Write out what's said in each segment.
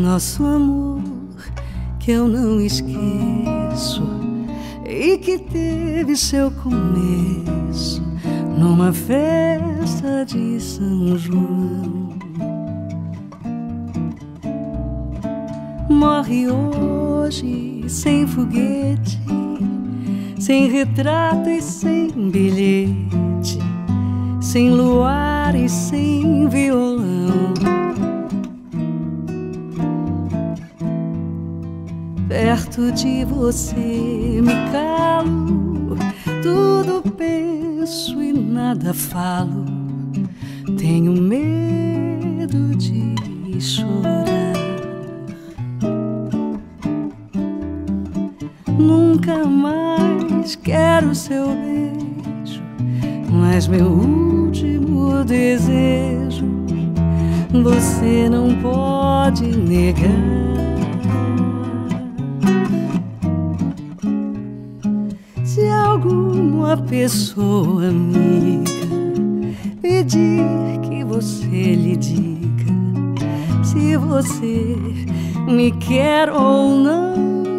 nosso amor que eu não esqueço e que teve seu começo numa festa de São João. Morre hoje sem foguete, sem retrato e sem bilhete, sem luar e sem violão. Perto de você me calo, tudo penso e nada falo. Tenho medo de chorar. Nunca mais quero seu beijo, mas meu último desejo você não pode negar. Se alguma pessoa amiga pedir que você lhe diga se você me quer ou não,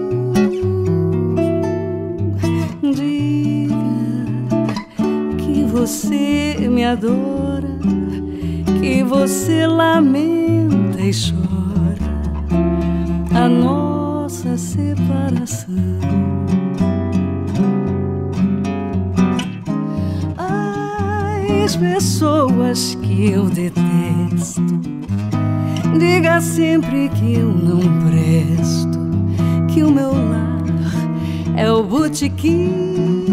diga que você me adora, que você lamenta e chora a nossa separação. As pessoas que eu detesto, diga sempre que eu não presto, que o meu lar é o botequim,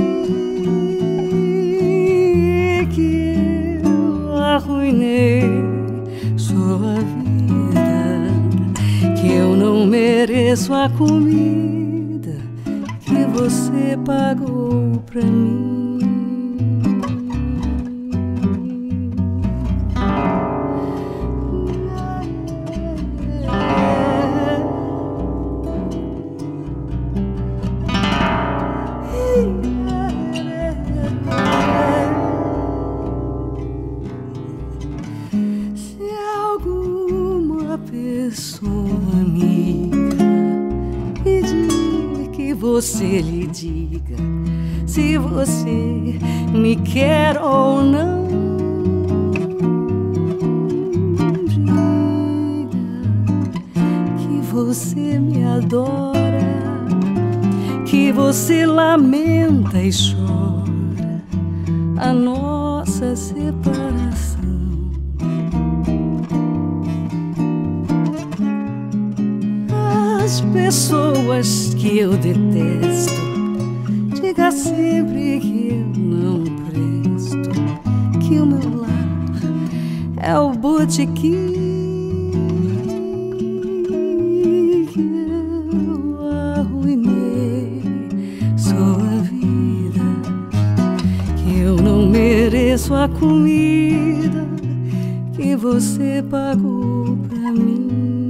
que eu arruinei sua vida, que eu não mereço a comida que você pagou pra mim. Pessoa amiga pedir que você lhe diga se você me quer ou não, diga que você me adora, que você lamenta e chora a nossa separação. As pessoas que eu detesto, diga sempre que eu não presto, que o meu lar é o botequim, que eu arruinei sua vida, que eu não mereço a comida que você pagou pra mim.